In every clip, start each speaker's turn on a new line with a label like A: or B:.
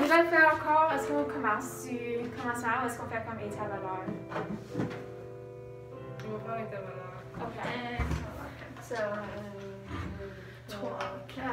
A: va le faire encore. Est-ce qu'on commence du commencement ou est-ce qu'on fait comme étape à l'heure?
B: On va faire étape à l'heure.
A: Ok. So, 3, 4.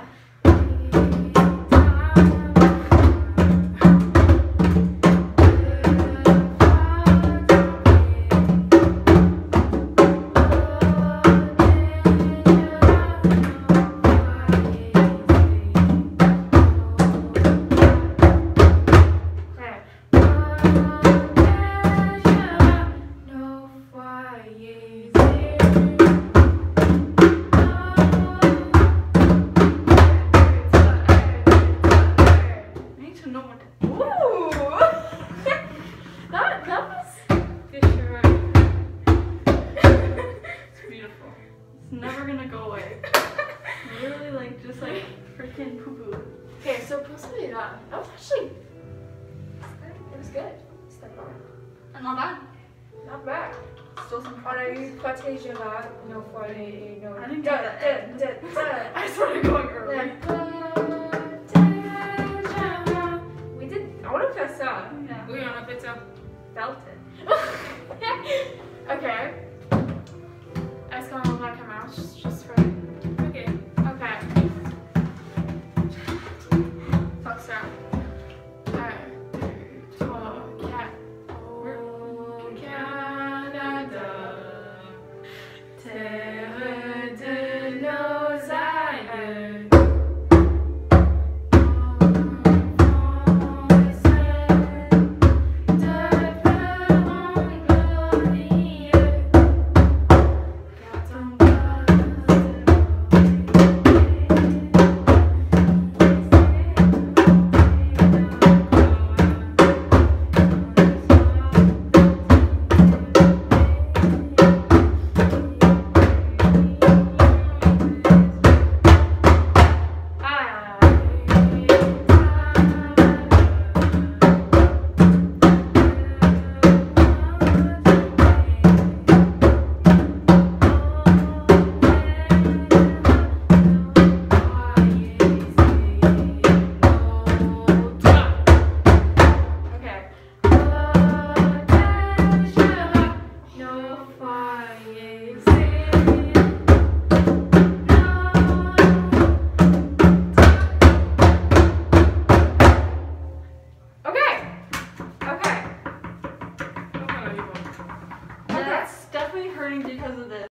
A: Okay, so pour celui-là, that was actually, it was good. C'était bon.
B: Not bad.
A: Not bad.
B: Still some
A: On a eu protégé là, nos foyers, nos...
B: I didn't get that. I started going early.
A: We did, on a fait ça.
B: Yeah. Oui, on a fait ça.
A: Felt it. Okay. Est-ce qu'on recommence?